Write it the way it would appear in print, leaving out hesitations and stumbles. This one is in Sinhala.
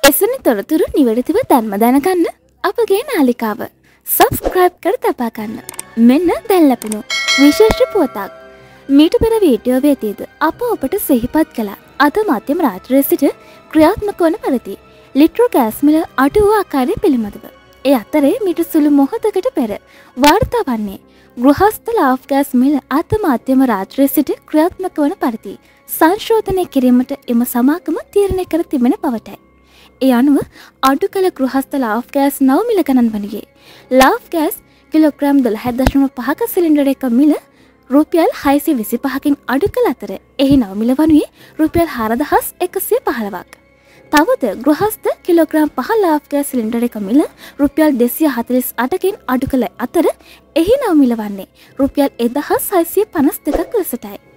එසැනි තොරතුරු නිවැරදිව දැන්ම දැනගන්න අපගේ නාලිකාව සබස්ක්‍රයිබ් කර තබා ගන්න. මෙන්න දැන් ලැබුණු විශේෂ පුවතක්. මීට පෙර වීඩියෝවේදීද අප ඔබට සිහිපත් කළා අද මධ්‍යම රාත්‍රියේ සිට ක්‍රියාත්මක වන පරිදි ලිට්‍රෝ ගෑස් මිල අඩු වූ ආකාරය පිළිබඳව. ඒ අතරේ මීට සුළු මොහොතකට පෙර වාර්තා වන්නේ ගෘහස්ත ලාබ් ගෑස් මිල අද මධ්‍යම රාත්‍රියේ සිට ක්‍රියාත්මක වන පරිදි සංශෝධනය කිරීමට එම සමාගම තීරණය කර තිබෙන බවටයි. ඒ අනුව අඩු කළ ගෘහස්ත ලාබ් ගෑස් නව මිල ගණන් වනුයේ ලාබ් ගෑස් කිලෝග්‍රෑම් 12.5ක සිලින්ඩර් එක මිල රුපියල් 625කින් අඩු කළ අතර එහි නව මිල වනුයේ රුපියල් 4115ක්. තවද ගෘහස්ත කිලෝග්‍රෑම් 5 ලාබ් ගෑස් සිලින්ඩර් එක මිල රුපියල් 248කින් අඩු කළ අතර එහි නව මිල වන්නේ රුපියල් 1652ක් ලෙසටයි.